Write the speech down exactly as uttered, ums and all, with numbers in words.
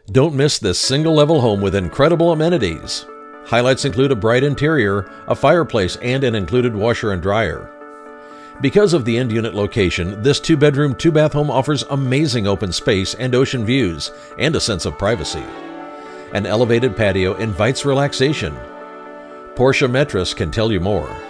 Don't miss this single-level home with incredible amenities. Highlights include a bright interior, a fireplace, and an included washer and dryer. Because of the end unit location, this two-bedroom, two-bath home offers amazing open space and ocean views, and a sense of privacy. An elevated patio invites relaxation. Portia Metras can tell you more.